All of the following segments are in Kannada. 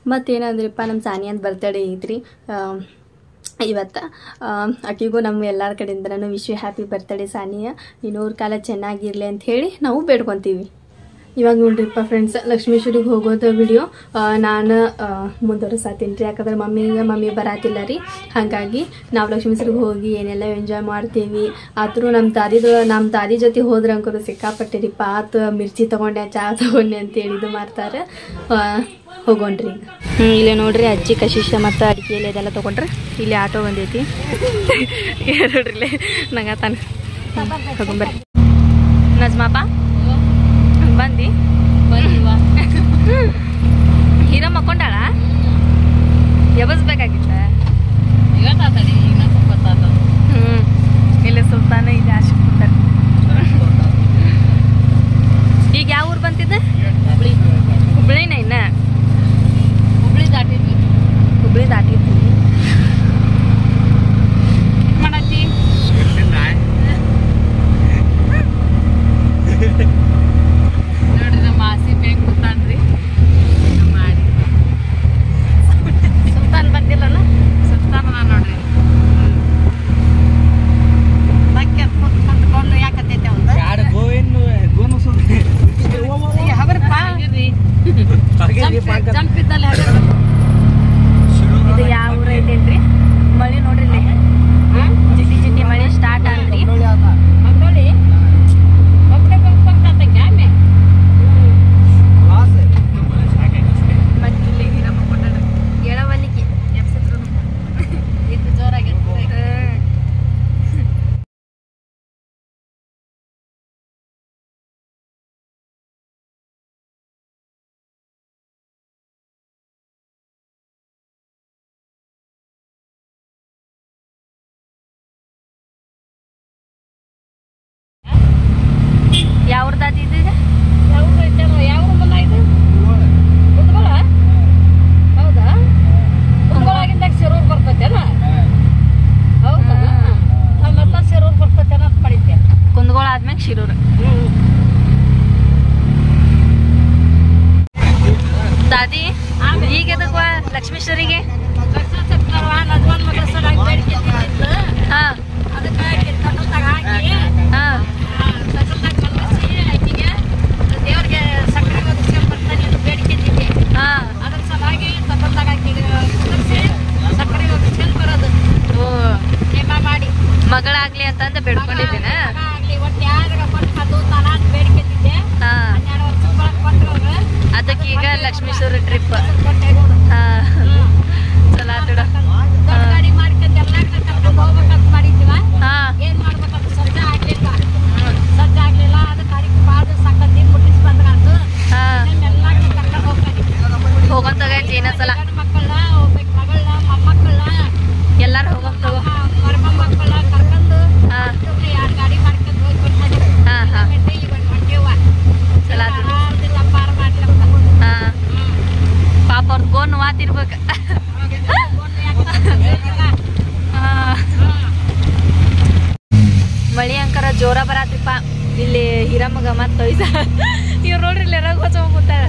ಮತ್ತೇನಂದ್ರಪ್ಪ ನಮ್ಮ ಸಾನಿಯಂದು ಬರ್ತಡೇ ಐತ್ರಿ ಇವತ್ತು. ಆಕೆಗೂ ನಮ್ಮ ಎಲ್ಲರ ಕಡೆಯಿಂದನೂ wish you happy birthday Saniya, ನೀನು ಕಾಲ ಚೆನ್ನಾಗಿರಲಿ ಅಂತ ಹೇಳಿ ನಾವು ಬೇಡ್ಕೊತೀವಿ. ಇವಾಗ ನೋಡ್ರಿಪ್ಪ ಫ್ರೆಂಡ್ಸ್, ಲಕ್ಷ್ಮೇಶ್ವರಿಗೆ ಹೋಗೋದು ವಿಡಿಯೋ ನಾನು ಮುಂದುವರಿಸಾತೀನಿ ರೀ. ಯಾಕಂದ್ರೆ ಮಮ್ಮಿ ಬರಾತಿಲ್ಲ ರೀ, ಹಾಗಾಗಿ ನಾವು ಲಕ್ಷ್ಮೇಶ್ವರಿಗೆ ಹೋಗಿ ಏನೆಲ್ಲ ಎಂಜಾಯ್ ಮಾಡ್ತೀವಿ. ಆದರೂ ನಮ್ಮ ತಾದಿ ಜೊತೆ ಹೋದ್ರೆ ಅಂಕರು ಸಿಕ್ಕಾಪಟ್ಟೆ ರೀ. ಪಾತ್ ಮಿರ್ಚಿ ತೊಗೊಂಡೆ, ಚಹಾ ತೊಗೊಂಡೆ ಅಂತೇಳಿ ಇದು ಮಾಡ್ತಾರೆ. ಹೋಗೋಣ್ರಿ ಈಗ. ಇಲ್ಲೇ ನೋಡ್ರಿ ಅಜ್ಜಿ ಕಶಿಶ ಮತ್ತು ಅಡಿಕೆಯಲ್ಲಿ ಇದೆಲ್ಲ ತೊಗೊಂಡ್ರೆ ಇಲ್ಲಿ ಆಟೋ ಬಂದೈತಿ. ನೋಡ್ರಿ ಇಲ್ಲೇ ನಂಗೆ ತಾನೆ ಹೋಗೊಂಬರ್ರಿ. ನಜ್ಮಾಪ ಬಂದು ಹೀರೋ ಮಕ್ಕೊಂಡಾಳ, ಎಬಸ್ಬೇಕಾಗಿತ್ತ. ಇಲ್ಲ ಸುಲ್ತಾನ ಇದೆ ಆಶಿಕ್ತಾರೆ. ಈಗ ಯಾವ ಊರು ಬಂತಿದ್ದ? ಹುಬ್ಳಿನ ಇನ್ನ ಹುಬ್ಳಿ ದಾಟಿದ್ವಿ. ಮಾಡತ್ತಿ ನೋಡ್ರಿ, ನಮ್ಮ ಆಸಿ ಬೇಗ ಕೂತಾನ್ರಿ. ಮಾಡಿ ಸುಲ್ತಾನ್ ಬಂದಿಲ್ಲಲ್ಲ, ಸುಲ್ತಾನ ನೋಡ್ರಿ ಕುಂತ್ಕೊಂಡು ಯಾಕತ್ತೈತೆ ಅವ್ನು ಜಂಪಿದ್ದಲ್ಲಿ. ಇದು ಯಾವ ಊರ ಐತೇನ್ರಿ? ಮಳಿ ನೋಡ್ರಿ, ಜಿಟಿ ಜಿಟಿ ಮಳಿ ಸ್ಟಾರ್ಟ್ ಆದ್ರಿ. ಎಳವಲ್ಲಿಗೆ ಇದು ಜೋರಾಗಿ ಯಾವ್ರದ್ದು ಇದು? ಯಾವ ಮಲ್ಲ ಇದು? ಕುಂದಗೋಳ? ಹೌದಾ? ಕುಂದಗೋಳಾಗಿಂದ ಶಿರೂರ್ ಬರ್ತೈತೆಲ್ಲ. ಹೌದಾ? ಮತ್ತೆ ಶಿರೂರ್ ಬರ್ತೈತೆಲ್ಲ ಅಂತ ಪಡಿತೆ. ಕುಂದಗೋಳ ಆದ್ಮೇಲೆ ಶಿರೂರು. ದಾದಿ ಈಗ ಎದಕ್ವಾ ಲಕ್ಷ್ಮೇಶ್ವರಿಗೆ? ನಜ್ಮಾನ್ ಮಗಳ ಸಲುವಾಗಿ ಬೇಡಿಕೆ ಇಟ್ಟಿದ್ದು. ಹಾಂ, ಅದಕ್ಕೆ ಕಟ್ಟಲ್ದಾಗ ಹಾಕಿ ದೇವ್ರಿಗೆ ಸಕ್ಕರೆ ಒದಗಿಸ್ಕೊಂಡ್ ಬರ್ತಾನೆ ಅಂತ ಬೇಡಿಕೆ ಇಟ್ಟಿದ್ದೆ. ಅದ್ರ ಸಲುವಾಗಿ ಕಟ್ಟಲ್ದಾಗ ಹಾಕಿ ಸಕ್ಕರೆ ಒದಗಿಸ್ಕೊಂಡ್ ಬರೋದು. ನೇಮ ಮಾಡಿ ಮಗಳಾಗ್ಲಿ ಅಂತಂದ ಬೇಡ್ಕೊಂಡಿದ್ದೇನೆ. ಆಗ್ಲಿ ಒಟ್ಟು ಯಾರಿಗ ಕೊಟ್ಟು ಅದು ತಾನ ಅಂತ ಬೇಡಿಕೆ ಇಟ್ಟಿದ್ದೆ. 12 ವರ್ಷ ಕೊಟ್ಟರು. ಅದಕ್ಕೆ ಈಗ ಲಕ್ಷ್ಮೇಶ್ವರ ಟ್ರಿಪ್ ಚಲೋ ಆತಡ. ಗಾಡಿ ಮಾಡ್ಕೊಂಡು ಎಲ್ಲ ಕರ್ಕೊಂಡು ಹೋಗ್ಬೇಕಂತ ಮಾಡಿದ್ವ. ಏನ್ ಮಾಡ್ಬೇಕಂತ ಸಜ್ಜ ಆಗ್ಲಿಲ್ಲ. ಅದು ತಾರೀಕು ಬಾದ ಸಾಕಂತ ಮುಟ್ಟಿಸಿ ಬಂದ್ರಾತು. ಎಲ್ಲ ಕರ್ಕೊಂಡು ಹೋಗ್ತಾರೆ. ಹೋಗಂತಾಗ ಏನಸಲ ಮಕ್ಕಳನ್ನ ಹೋಗ್ಬೇಕು, ಮಗಳನ್ನ ಮೊಮ್ಮಕ್ಕಳನ್ನ ಎಲ್ಲಾರು ಹೋಗಂತಾವ. ಮಕ್ಕಳ ಕರ್ಕೊಂಡು 2 ಗಾಡಿ ಮಾಡ್ಕೊಂಡು ಹೋಗಿ ಬರ್ತಾರೆ. ಪಾಪ ಅವ್ರ ಗೋನ್ ವಾತಿರ್ಬೇಕು. ಮಳಿ ಅಂಕರ ಜೋರ ಬರಾತ್ರಿಪ್ಪ ಇಲ್ಲಿ ಹಿರಮ್ಮಗ ಮತ್ತು ಇವ್ರು ನೋಡ್ರಿ ಇಲ್ಲಿ ರಗ್ ಹೊಸ ಹೋಗ್ತಾರ.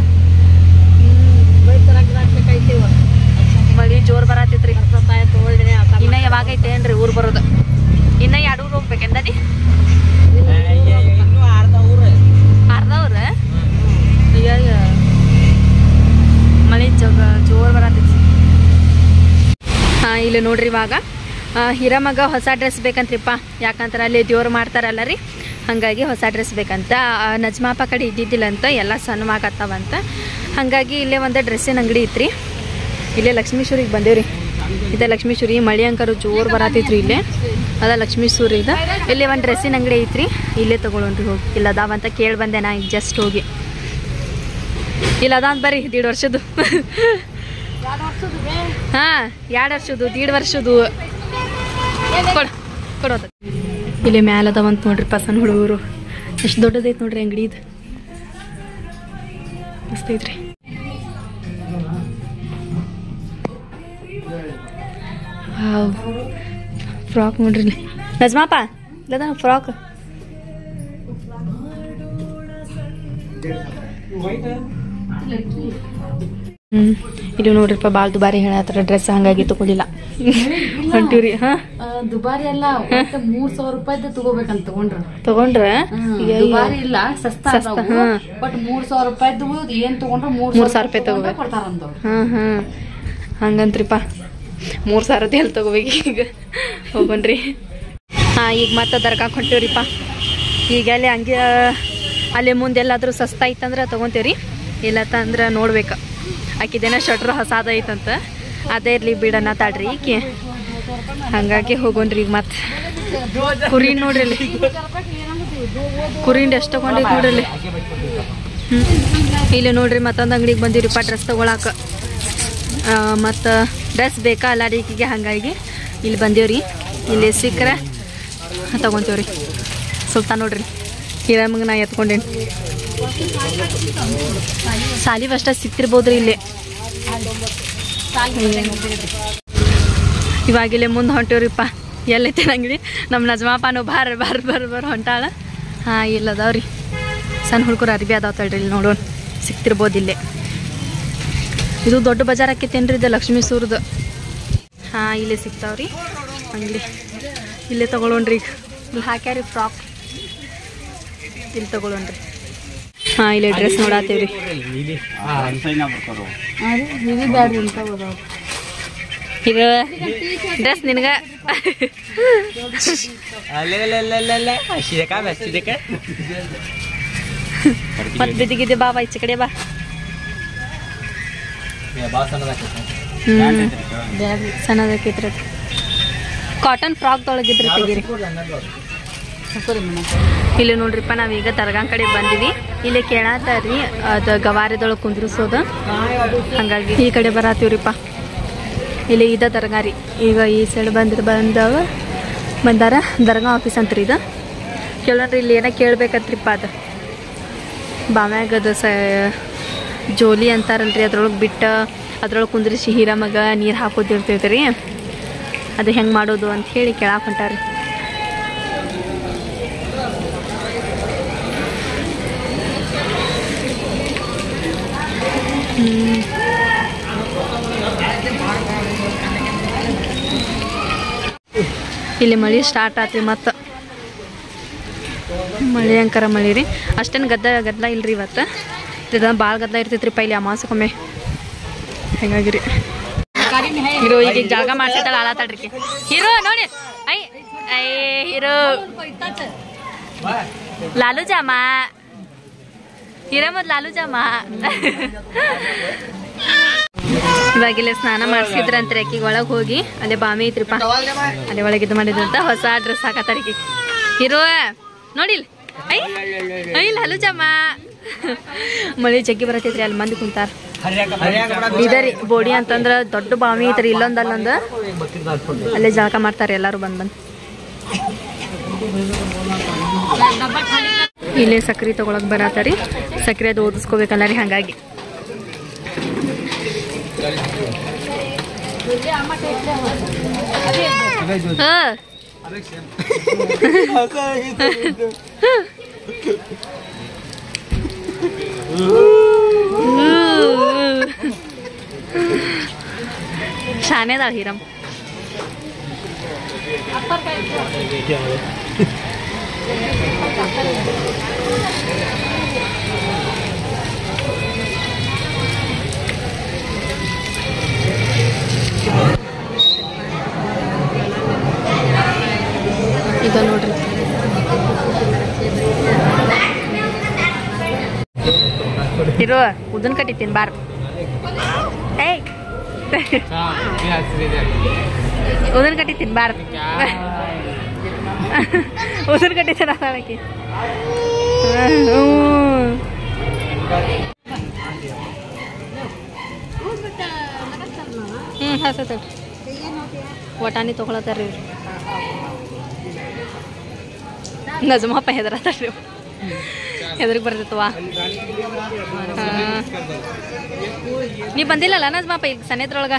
ಮಳಿ ಜೋರ್ ಬರಾತಿತ್ರಿ. ಇನ್ನ ಯಾವಾಗೈತೆ ಏನ್ರಿ ಊರ್ ಬರೋದು? ಇನ್ನ 2 ಊರ್ ಹೋಗ್ಬೇಕೆಂದಿ? ಅರ್ಧ ಊರ ಮಳಿ ಜೋರ್ ಬರಾತೈತಿ. ಇಲ್ಲಿ ನೋಡ್ರಿ ಇವಾಗ ಹಿರಮಗ ಹೊಸ ಡ್ರೆಸ್ ಬೇಕಂತ್ರಿಪ್ಪ. ಯಾಕಂದ್ರೆ ಅಲ್ಲಿ ದೇವ್ರು ಮಾಡ್ತಾರಲ್ಲ ರೀ, ಹಾಗಾಗಿ ಹೊಸ ಡ್ರೆಸ್ ಬೇಕಂತ. ನಜ್ಮಾಪ ಕಡೆ ಇದ್ದಿದ್ದಿಲ್ಲ ಅಂತ, ಎಲ್ಲ ಸಣ್ಣವಾಗತ್ತವಂತ. ಹಾಗಾಗಿ ಇಲ್ಲೇ ಒಂದು ಡ್ರೆಸ್ಸಿನ ಅಂಗಡಿ ಇತ್ತು ರೀ. ಇಲ್ಲೇ ಲಕ್ಷ್ಮೀಶ್ವರಿಗೆ ಬಂದೇವ್ರಿ. ಇದೆ ಲಕ್ಷ್ಮೀಶ್ವರಿ. ಮಳಿ ಅಂಕರು ಜೋರು ಬರಾತೈತ್ರಿ. ಇಲ್ಲೇ ಅದ ಲಕ್ಷ್ಮೀಶ್ವರಿ ಇದೆ. ಇಲ್ಲಿ ಒಂದು ಡ್ರೆಸ್ಸಿನ ಅಂಗಡಿ ಐತ್ರಿ, ಇಲ್ಲೇ ತೊಗೊಳೋಣ್ರಿ. ಹೋಗಿ ಇಲ್ಲ ಅದಾವಂತ ಕೇಳಿ ಬಂದೆ ನಾ ಈಗ ಜಸ್ಟ್ ಹೋಗಿ. ಇಲ್ಲ ಅದ ಅಂತ ಬರ್ರಿ 1.5 ವರ್ಷದ್ದು. ಹಾಂ 2 ವರ್ಷದ್ದು 1.5 ವರ್ಷದ್ದು ಕೊಡೋದ. ಇಲ್ಲಿ ಮ್ಯಾಲ ಅದಾವಂತ ನೋಡ್ರಿ ಸಣ್ಣ ಹುಡುಗರು. ಎಷ್ಟು ದೊಡ್ಡದೈತೆ ನೋಡ್ರಿ ಅಂಗಡಿ. ಇದು ಮಸ್ತ್ ಐತ್ರಿ. ಫ್ರಾಕ್ ನೋಡ್ರಿ. ನಜ್ಮಾಪ ಇಲ್ಲದ ಫ್ರಾಕ್. ಇದು ನೋಡ್ರಿಪ್ಪ ಭಾಳ ದುಬಾರಿ ಹೇಳತ್ತಾರ ಡ್ರೆಸ್, ಹಂಗಾಗಿ ತಗೊಳಿಲ್ಲ. ಹೊಂಟಿವ್ರಿ. ದುಬಾರಿ ಅಲ್ಲ, 300 ರೂಪಾಯಿದ ತಗೋಬೇಕಂತ ತಗೊಂಡ್ರ ದುಬಾರಿ ಇಲ್ಲ, ಸಸ್ತಾ ಬಟ್ 300 ರೂಪಾಯಿದ್ದು ಏನ್ ತಗೊಂಡ್ರ 3,000 ರೂಪಾಯಿ ತಗೋಬೇಕು ಕೊಡ್ತಾರಂತ. ಹಂಗಂತ್ರಿಪ್ಪ 3,000 ಎಲ್ಲಿ ತಗೋಬೇಕು ಈಗ. ಹೋಗೋಣ್ರಿ. ಈಗ ಮತ್ತೆ ದರ್ಗಾಕ್ ಹೊಂಟಿವ್ರಿಪ್ಪ. ಈಗ ಅಲ್ಲಿ ಹಂಗೆ ಅಲ್ಲಿ ಮುಂದೆಲ್ಲಾದ್ರೂ ಸಸ್ತಾ ಐತಂದ್ರೆ ತಗೊಂತೀವ್ರಿ, ಇಲ್ಲತ್ತ ಅಂದ್ರೆ ನೋಡ್ಬೇಕು. ಆಕಿದೇನ ಶಟ್ರು ಹೊಸಾದ ಐತಂತ, ಅದೇ ಇರ್ಲಿ ಬಿಡಣ ತಾಡ್ರಿ ಈಕೆ, ಹಂಗಾಗಿ ಹೋಗೋಣ್ರಿ. ಈಗ ಮತ್ತೆ ಕುರಿನ್ ನೋಡ್ರಿ ಅಲ್ಲಿ, ಕುರಿನ್ ಎಷ್ಟು ತಗೊಂಡೈತಿ ನೋಡ್ರಿ ಅಲ್ಲಿ. ಇಲ್ಲಿ ನೋಡ್ರಿ ಮತ್ತೊಂದು ಅಂಗಡಿಗೆ ಬಂದಿವ್ರಿಪ್ಪ ಡ್ರೆಸ್ ತಗೊಳಕ. ಮತ್ತು ಡ್ರೆಸ್ ಬೇಕಾ ಅಲ್ಲ ಈಕಿಗೆ, ಹಂಗಾಗಿ ಇಲ್ಲಿ ಬಂದೀವ್ರಿ. ಇಲ್ಲಿ ಸಿಕ್ಕರೆ ತಗೊಂತೀವ್ರಿ. ಸುಲ್ತಾನ್ ನೋಡ್ರಿ ಹಿರಮ್ಮಗ ನಾ ಎತ್ಕೊಂಡೇನಿ. ಸಾಲಿವ್ ಅಷ್ಟ ಸಿಕ್ತಿರ್ಬೋದ್ರಿ ಇಲ್ಲಿ. ಇವಾಗಿಲ್ಲೇ ಮುಂದೆ ಹೊಂಟಿವ್ರಿಪ್ಪ. ಎಲ್ಲೈತೆ ಅಂಗಡಿ ನಮ್ಮ ನಜಮಾಪನು ಬಾರ್ ಹೊಂಟಾಳ. ಇಲ್ಲದಾವ್ರಿ ಸಣ್ಣ ಹುಡುಗರು ಅರ್ಬಿ ಅದಾವ ತಡ್ರಿ, ಇಲ್ಲಿ ನೋಡೋಣ ಸಿಕ್ತಿರ್ಬೋದು ಇಲ್ಲೇ. ಇದು ದೊಡ್ಡ ಬಜಾರ್ ಆಕೈತೇನ್ರಿ ಇದು, ಲಕ್ಷ್ಮೀ ಸೂರ್ದು. ಇಲ್ಲೇ ಸಿಗ್ತಾವ್ರಿ ಅಂಗಡಿ, ಇಲ್ಲೇ ತಗೊಳ್ಳೋಣ್ರಿ. ಈಗ ಇಲ್ಲಿ ಹಾಕ್ಯಾರಿ ಫ್ರಾಕ್, ಇಲ್ಲಿ ತಗೊಳ್ಳೋಣ್ರಿ. ಇಲ್ಲಿ ಡ್ರೆಸ್ ನೋಡಾತೀವ್ರಿ. ಇದು ಡ್ರೆಸ್ ನಿನಗ ಮತ್ ಬಿದ್ದಿಗಿದ್ದೆ ಬಾ ಈಚೆ ಕಡೆ ಬಾ. ಸಣ್ಣದಕ್ಕೈತ್ರಿ, ಕಾಟನ್ ಫ್ರಾಕ್ ತೊಳಗಿದ್ರಿ ತೆಗೀರಿ. ಇಲ್ಲಿ ನೋಡ್ರಿಪ್ಪ ನಾವೀಗ ದರ್ಗಾ ಕಡೆ ಬಂದಿವಿ. ಇಲ್ಲಿ ಕೇಳತ್ತಾರ್ರಿ ಅದು ಗವಾರಿದೊಳಗೆ ಕುಂದ್ರಿಸೋದು, ಹಂಗಾಗಿ ಈ ಕಡೆ ಬರತ್ತೀವ್ರಿಪ್ಪ. ಇಲ್ಲಿ ಇದ ದರ್ಗಾ ರೀ. ಈಗ ಈ ಸೈಡ್ ಬಂದಾರ ದರ್ಗಾ ಆಫೀಸ್ ಅಂತ್ರಿ ಇದು. ಕೇಳೋಣ್ರಿ ಇಲ್ಲಿ ಏನೋ ಕೇಳ್ಬೇಕತ್ರಿಪ್ಪ. ಅದು ಬಾಮ್ಯಾಗ ಅದು ಜೋಲಿ ಅಂತಾರಲ್ರಿ, ಅದ್ರೊಳಗೆ ಬಿಟ್ಟು ಅದ್ರೊಳಗೆ ಕುಂದ್ರಿಸಿ ಹೀರಮ್ಮಗ ನೀರು ಹಾಕೋದಿರ್ತೈತೆ ರೀ, ಅದು ಹೆಂಗೆ ಮಾಡೋದು ಅಂತ ಹೇಳಿ ಕೇಳಾಕ ಹೊಂಟಾರಿ. ಇಲ್ಲಿ ಮಳೆ ಸ್ಟಾರ್ಟ್ ಆತ್ರಿ. ಮತ್ತು ಮಳೆ ಅಂಕರ ಮಳೆ ರೀ, ಅಷ್ಟೇನು ಗದ್ದಲ ಇಲ್ರಿ ಇವತ್ತು. ಇದು ಭಾಳ ಗದ್ದಲ ಇರ್ತೈತ್ರಿಪ್ಪ ಇಲ್ಲಿ ಅಮಾಸಕ್ಕೊಮ್ಮೆ, ಹಿಂಗಾಗಿರಿ. ಹೀರೋ ಈಗ ಜಾಗ ಮಾಡ್ಸೈತಲ್ಲ ಆಳಾತಾಡ್ರಿ ಹೀರೋ ನೋಡಿ. ಐ ಹೀರೋ ಲಾಲು ಜಾಮ ಹಿರಮದ್ ಲಾಲು ಜಾಮ. ಇವಾಗಿಲ್ಲೇ ಸ್ನಾನ ಮಾಡಿಸಿದ್ರಂತ್ರಿ ಅಕ್ಕಿಗೆ. ಒಳಗೆ ಹೋಗಿ ಅಲ್ಲೇ ಬಾಮಿ ಐತ್ರಿಪ್ಪ, ಅಲ್ಲೇ ಒಳಗೆ ಇದು ಮಾಡಿದ್ರಂತ ಹೊಸ ಡ್ರೆಸ್ ಹಾಕತ್ತಾರಿಕಿ. ಹೀರೋ ನೋಡಿಲ್ ಐ ಲಾಲು ಜಾಮ. ಮಳೆ ಜಗ್ಗಿ ಬರತೈತ್ರಿ, ಅಲ್ಲಿ ಮಂದಿ ಕುಂತಾರ. ಇದರಿ ಬೋಡಿ ಅಂತಂದ್ರ ದೊಡ್ಡ ಬಾವಿ ಐತ್ರಿ, ಇಲ್ಲೊಂದ್ ಅಲ್ಲೊಂದು. ಅಲ್ಲೇ ಜಳಕ ಮಾಡ್ತಾರೆ ಎಲ್ಲಾರು ಬಂದ್. ಇಲ್ಲೇ ಸಕ್ರಿ ತಗೊಳಕ್ ಬರತ್ತಾರಿ. ಸಕ್ರಿ ಅದು ಓದಿಸ್ಕೋಬೇಕಲ್ಲ ರೀ, ಹಂಗಾಗಿ ಶಾನೆದಾಳ ಹೀರಮ್. ಇದು ನೋಡ್ರಿ ಇರೋ ಉದನ್ ಕಟ್ಟಿತೀನಿ ಬಾರ್. ಏಯ್ ಉದನ್ ಕಟ್ಟಿತೀನಿ ಬಾರ್. ಉದನ್ ಕಟ್ಟಿತೀನಿ ಅದಕ್ಕೆ. ಹಸತ ವಟಾಣಿ ತೊಗೊಳತ್ತಾರ್ರಿ ಇವ್ರು. ನಜಮಪ್ಪ ಹೆದರತ್ತಾರ್ರಿ, ಹೆದರಿಗೆ ಬರ್ತೈತವಾ. ನೀ ಬಂದಿಲ್ಲಲ್ಲ ನಜಮಪ್ಪ ಈಗ ಸನೇದ್ರೊಳಗ?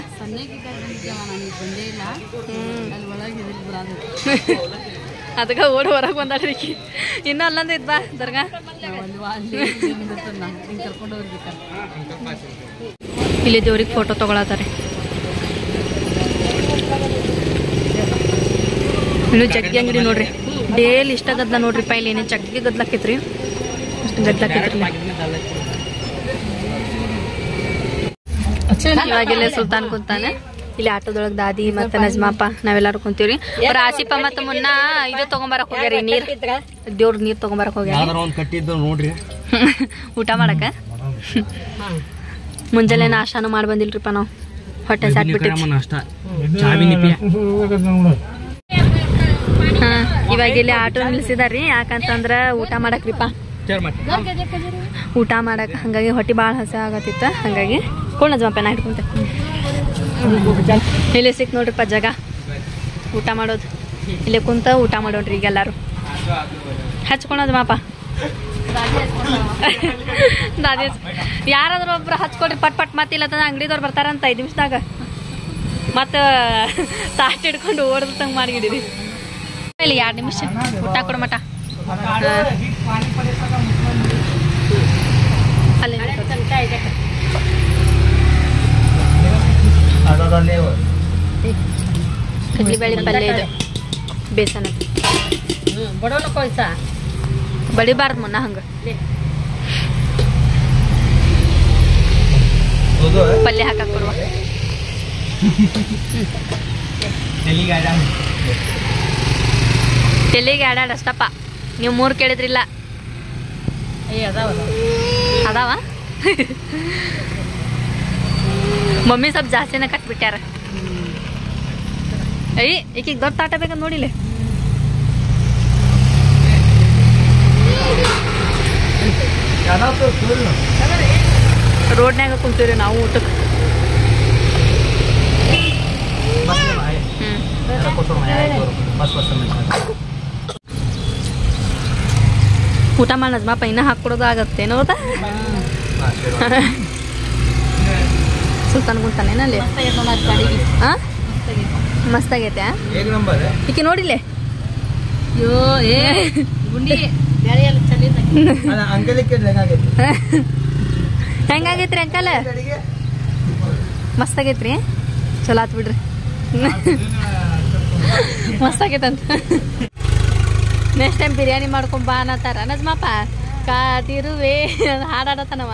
ಅದಕ್ಕೆ ಓಡಿ ಹೊರಗೆ ಬಂದಾಡ್ರಿ. ಇನ್ನೂ ಅಲ್ಲಂದ ಇದ್ ಬಾ ದರ್ಗಾ. ಇಲ್ಲಿ ದೇವ್ರಿಗೆ ಫೋಟೋ ತಗೊಳತಾರೆ. ಇನ್ನು ಜಗ್ಗಿ ಅಂಗಡಿ ನೋಡ್ರಿ, ಡೇಲಿ ಇಷ್ಟ ಗದ್ಲ ನೋಡ್ರಿಪ್ಪ. ಇಲ್ಲಿ ಏನೇ ಜಗ್ಗಿ ಗದ್ಲಾಕೈತ್ರಿ, ಅಷ್ಟು ಗದ್ಲಾಕೈತ್ರಿ. ಇವಾಗೆಲ್ಲ ಸುಲ್ತಾನ್ ಕುಂತಾನೆ. ಇಲ್ಲಿ ಆಟೋದೊಳಗೆ ದಾದಿ ಮತ್ತೆ ನಜ್ಮಾಪ ನಾವೆಲ್ಲಾರು ಕುಂತೀವ್ರಿ. ಅವ್ರ ಆಸಿಪ ಮತ್ತ ಮುನ್ನ ಇದು ತಗೊಂಬರಕ್ ಹೋಗ್ಯಾರಿ, ನೀರ್ ದೇವ್ರ ನೀರ್ ತಗೊಂಬರಕ್ ಹೋಗ್ಯಾರ ಊಟ ಮಾಡಕ. ಮುಂಜಾನೆ ನಾಷ್ಟಾನು ಮಾಡಿ ಬಂದಿಲ್ರಿಪ್ಪ ನಾವು, ಹೊಟ್ಟೆ ಸಾಕ್ಬಿಟ್ಟಿವಿ. ಇವಾಗ ಇಲ್ಲಿ ಆಟೋ ನಿಲ್ಸಿದಾರ್ರಿ, ಯಾಕಂತಂದ್ರ ಊಟ ಮಾಡಕ್ರಿಪ್ಪ, ಊಟ ಮಾಡಕ್. ಹಂಗಾಗಿ ಹೊಟ್ಟೆ ಭಾಳ ಹಸ ಆಗತ್ತಿತ್ತ, ಹಂಗಾಗಿ ನಜ್ಮಾಪ ನಾ ಹಿಡ್ಕೊಂತ ಇಲ್ಲಿ ಸಿಕ್ ನೋಡ್ರಿಪ್ಪ ಜಾಗ ಊಟ ಮಾಡೋದು. ಇಲ್ಲೇ ಕುಂತ ಊಟ ಮಾಡೋಣ್ರಿ ಈಗೆಲ್ಲಾರು. ಹಚ್ಕೊಳೋದು ಮಾಪ ದಾದಿ ಯಾರಾದ್ರೂ ಒಬ್ರು ಹಚ್ಕೊಡ್ರಿ ಪಟ್ ಪಟ್. ಮತ್ತಿಲ್ಲ ಅಂಗಡಿದವ್ರು ಬರ್ತಾರಂತ 5 ನಿಮಿಷದಾಗ, ಮತ್ತ ತಾಟ್ ಹಿಡ್ಕೊಂಡು ಓಡ್ದಂಗೆ ಮಾಡಿಗಿಡಿರಿ. ಇಲ್ಲಿ 2 ನಿಮಿಷ ಊಟ ಕೊಡ ಮಟ ಅಲ್ಲೇ ಕಡ್ಲಿಬೇಳೆ ಪಲ್ಯ ಇದು ಬೇಸನ ಬಡಿಬಾರ್ದು ಮುನ್ನ ಹಂಗ. ಪಲ್ಯ ಹಾಕಕ್ ಕೊಡುವ. ತೆಲಿಗೆ ಅಷ್ಟಪ್ಪ. ನೀವು 3 ಕೇಳಿದ್ರಿಲ್ಲ, ಅದಾವ. ಮಮ್ಮಿ ಸ್ವಲ್ಪ ಜಾಸ್ತಿನ ಕಟ್ಬಿಟ್ಟಾರ. ಈಕಿಗೆ ದೊಡ್ಡ ತಾಟ ಬೇಕಂತ ನೋಡಿಲ್ಲ. ರೋಡ್ನ್ಯಾಗ ಕುಂತೀವ್ರಿ ನಾವು ಊಟಕ್ಕೆ. ಊಟ ಮಾಡಿ ನಜ್ಮಾಪ ಇನ್ನ ಹಾಕೊಡೋದು ಆಗತ್ತೇನೋ ಗೊತ್ತಾ. ಸುಲ್ತಾನ್ ಕುಂತಾನೇನಲ್ಲಿ ಮಸ್ತ್ ಆಗೈತೆ. ಈಕೆ ನೋಡಿಲೆ ಹೆಂಗಾಗೈತ್ರಿ ಅಂಕಲ್? ಮಸ್ತ್ ಆಗೈತ್ರಿ, ಚಲೋ ಆತ್ ಬಿಡ್ರಿ. ಮಸ್ತ್ ಆಗೈತಂತ. ನೆಕ್ಸ್ಟ್ ಟೈಮ್ ಬಿರಿಯಾನಿ ಮಾಡ್ಕೊಂಡ್ ಬಾ ಅನ್ನತಾರ ನಜ್ಮಾಪ. ಕಾದಿರುವೆ ಹಾಡಾಡತನವ.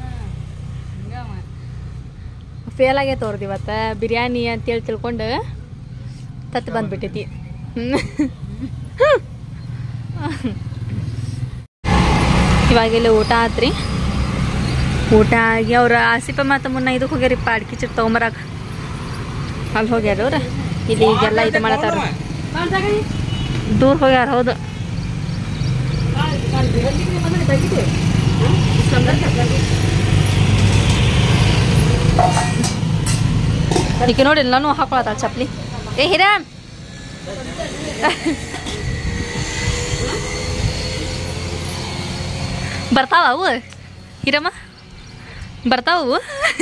ಫೇಲ್ ಆಗೈತೆ ಅವ್ರದ್ದು ಇವತ್ತ ಬಿರಿಯಾನಿ ಅಂತೇಳಿ ತಿಳ್ಕೊಂಡು ತತ್ತು ಬಂದ್ಬಿಟ್ಟೈತಿ. ಇವಾಗೆಲ್ಲ ಊಟ ಆತ್ರಿ. ಊಟ ಆಗಿ ಅವ್ರ ಆಸಿಪ ಮತ್ತು ಮುನ್ನ ಇದಕ್ಕೆ ಹೋಗ್ಯಾರಿಪ್ಪ ಅಡ್ಕಿ ಚಿಟ್ ತೊಗೊಂಬರಾಕ. ಅಲ್ಲಿ ಹೋಗ್ಯಾರ ಅವ್ರ. ಇಲ್ಲಿ ಈಗೆಲ್ಲ ಇದು ಮಾಡತ್ತಾರ, ದೂರ ಹೋಗ್ಯಾರ. ಹೌದು, ಈಕೆ ನೋಡಿ ನಾನು ಹಾಕೊಳತ್ತಾಳ ಚಪ್ಲಿ. ಏ ಹಿರಾಮ್ ಬರ್ತಾವ ಅವು? ಹಿರಮ್ಮ ಬರ್ತಾವು?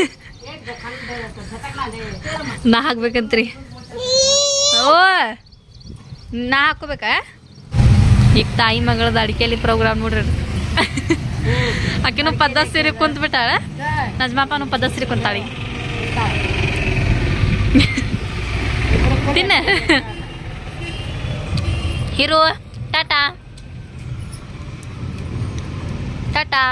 ನಾ ಹಾಕ್ಬೇಕಂತ್ರಿ. ಓ ನಾ ಹಾಕೋಬೇಕ? ಈಗ ತಾಯಿ ಮಗಳದ ಅಡಿಕೆಯಲ್ಲಿ ಪ್ರೋಗ್ರಾಮ್ ನೋಡ್ರಿ. ಆಕಿನೂ ಪದ್ದ ಸೀರೆ ಕುಂತ್ ಬಿಟ್ಟಾಳ, ನಜ್ಮಾಪನು ಪದ್ದ ಸೀರೆ ಕುಂತಾಳಿ. ತಿನ್ನ ಹೀರೋ. Tata tata.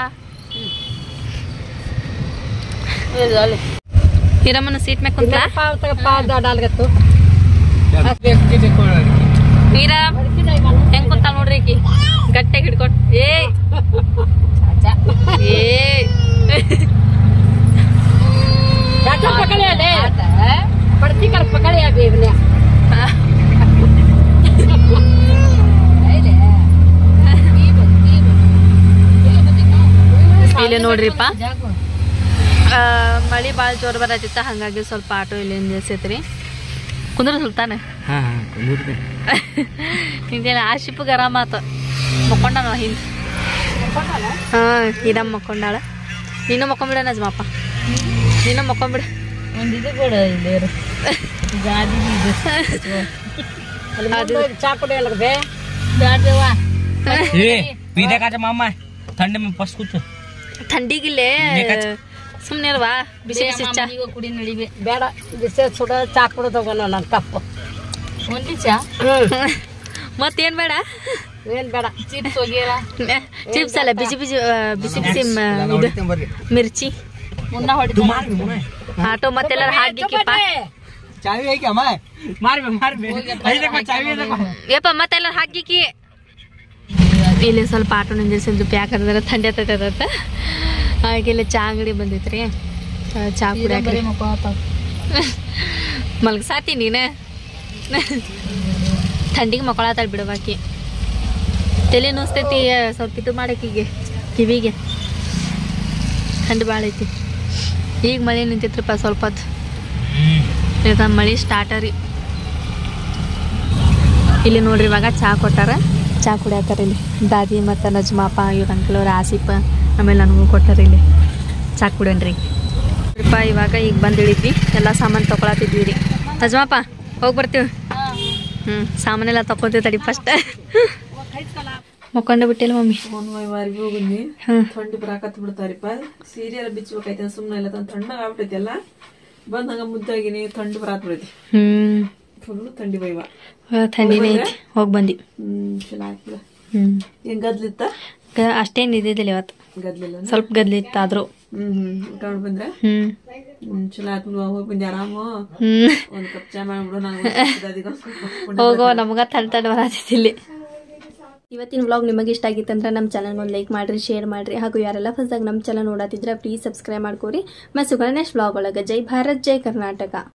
ಹಿರಮ್ಮನ ಸೀಟ್ ಮ್ಯಾಗ ಕುಂತ. ಹೀರ ಹೆಂಗ್ ಕುಂತಾಳ ನೋಡ್ರಿ ಈಕಿ, ಗಟ್ಟಿಯಾಗಿ ಹಿಡ್ಕೊಂಡು. ಇಲ್ಲಿ ನೋಡ್ರಿಪ್ಪ ಮಳಿ ಭಾಳ ಜೋರ್ ಬರತ್ತಿತ್ತ, ಹಂಗಾಗಿ ಸ್ವಲ್ಪ ಆಟೋ ಇಲ್ಲಿ ನಿಲ್ಸೈತ್ರಿ. ಕುಂದ್ರ ಸುಲ್ತಾನ ಹಿಂಗೇನ ಆಶಿಪ್ ಗರಾಮ ಆತ ಮಕ್ಕೊಂಡ ಹಿಂದ್. ಹಾ ಇದಮ್ಮ ಮಕ್ಕೊಂಡಾಳ. ನೀನು ಮಕ್ಕೊಂಬಿಡ ನಜ್ಮಾಪ, ನೀನು ಮಕ್ಕೊಂಬಿಡ. ठंडी में बस कुछ ठंडी के लिए ಸುಮ್ಮನೆ ಇಲ್ವಾ ಬಿಸಿ ಬಿಸಿ ಚಾ ಕುಡಿ ನಡಿವೆ ಬೇಡ ಬಿಸಿ ಸುಡ ಚಾ ಕುಡಿದು ಹೋಗೋಣ ನನ್ನ ಕಪ್ಪು ಒಂದಿ ಚಾ ಮತ್ತೇನ್ ಬೇಡ ಏನ್ ಬೇಡ ಚಿಪ್ಸ್ ಹೋಗ್ಯಾರ ಚಿಪ್ಸ್ ಅಲ್ಲ ಬಿಸಿ ಬಿಸಿ ಬಿಸಿ ಬಿಸಿ ಇದು ಮಿರ್ಚಿ ಮುನ್ನ ಹೊಡಿತು ಆಟೋ ಮತ್ತೆಲ್ಲರೂ ಹಾಕಿಪ್ಪ ಚಾವಿ ಹಾಕಿ ಅಮ್ಮ ಯಪ್ಪ ಮತ್ತೆಲ್ಲರೂ ಹಾಕಿಕ್ಕಿ ಇಲ್ಲಿ ಸ್ವಲ್ಪ ಆಟೋ ನಿಂದಿರ್ಸಿದ್ದು ಯಾಕಂದ್ರೆ ಥಂಡಿ ಆತೈತದ ಹಾಗೆ ಇಲ್ಲಿ ಚಾ ಅಂಗಡಿ ಬಂದೈತ್ರಿ ಚಾ ಕುಡಿಯಾಕ್ರಿ ಮಲ್ಗಸಾತಿ ನೀನು ಥಂಡಿಗೆ ಮಕ್ಕಳಾತಾಳ ಬಿಡವಾಕಿ ತಲೆ ನುಸ್ತೈತಿ ಸ್ವಲ್ಪ ಇದು ಮಾಡಕ್ಕೀಗೆ ಕಿವಿಗೆ ಥಂಡಿ ಭಾಳ ಐತಿ ಈಗ ಮಳೆ ನಿಂತೈತ್ರಪ್ಪ ಸ್ವಲ್ಪ ಹೊತ್ತು ಮಳೆ ಸ್ಟಾರ್ಟರಿ ಇಲ್ಲಿ ನೋಡ್ರಿ ಇವಾಗ ಚಾ ಕೊಟ್ಟಾರ ಚಾ ಕುಡಿಯತ್ತಾರ ಇಲ್ಲಿ ದಾದಿ ಮತ್ತು ನಜ್ಮಾಪ ಇವ್ರ ಅಂಕಲ್ ಅವ್ರ ಆಸಿಪ ಆಮೇಲೆ ನನಗೂ ಕೊಟ್ಟಾರ ಇಲ್ಲಿ ಚಾ ಕುಡೇನ್ರಿ ಇವಾಗ ಈಗ ಬಂದು ಇಳಿದ್ವಿ ಎಲ್ಲ ಸಾಮಾನು ತೊಗೊಳತ್ತಿದ್ವಿ ರೀ ನಜ್ಮಾಪ ಹೋಗಿ ಬರ್ತೀವಿ ಸಾಮಾನೆಲ್ಲ ತಗೊತೀವಿ ತಡಿ ಫಸ್ಟ್ ಮಕ್ಕೊಂಡ ಬಿಟ್ಟಿಲ್ಲ ಮಮ್ಮಿ ವಾರಿಗೆ ಹೋಗಿದ್ನಿ ಥಂಡಿ ಬರಾಕತ್ ಬಿಡ್ತಾರಿಪ್ಪ ಸೀರೆ ಎಲ್ಲ ಬಿಚ್ಚಬೇಕೈತೆ ಸುಮ್ಮನೆ ಎಲ್ಲ ತಣ್ಣಗ ಆಗ್ಬಿಟ್ಟೈತಿ ಎಲ್ಲ ಬಂದ್ ಹಂಗ ಮುದ್ದಾಗಿನಿ ಥಂಡಿ ಬರಾತ್ ಬಿಡೈತಿ ಫುಲ್ ಥಂಡಿ ಬೈವ ಥಂಡಿನೇ ಐತಿ ಹೋಗಿ ಬಂದಿ ಚಲೋ ಆಗ್ಬಿಡ ಏನ್ ಗದ್ಲಿತ್ತ ಅಷ್ಟೇನು ಇದ್ದಿದ್ದಿಲ್ಲ ಇವತ್ತು ಗದ್ಲಿಲ್ಲ ಸ್ವಲ್ಪ ಗದ್ಲಿತ್ತು ಆದ್ರೂ ಊಟ ಮಾಡಿ ಬಂದ್ರೆ ಚಲೋ ಆತ್ ಹೋಗಿ ಬಂದಿ ಆರಾಮ ಒಂದ್ ಕಪ್ ಚಾ ಮಾಡ್ಬಿಡು ನಂಗೆ ಹೋಗೋ ನಮಗ ಥಂಡ್ ಬರತೈತಿ ಇಲ್ಲಿ ಇವತ್ತಿನ ವ್ಲಾಗ್ ನಿಮಗೆ ಇಷ್ಟ ಆಗಿತ್ತು ಅಂದ್ರೆ ನಮ್ಮ ಚಾನಲ್ ಒಂದು ಲೈಕ್ ಮಾಡಿರಿ ಶೇರ್ ಮಾಡಿರಿ ಹಾಗೂ ಯಾರೆಲ್ಲ ಫಸ್ಟಾಗಿ ನಮ್ಮ ಚಾನಲ್ ನೋಡತ್ತಿದ್ರೆ ಪ್ಲೀಸ್ ಸಬ್ಸ್ಕ್ರೈಬ್ ಮಾಡ್ಕೋರಿ ಮತ್ತು ಸಿಗೋಣ ನೆಕ್ಸ್ಟ್ ವ್ಲಾಗ್ ಒಳಗೆ ಜೈ ಭಾರತ್ ಜೈ ಕರ್ನಾಟಕ.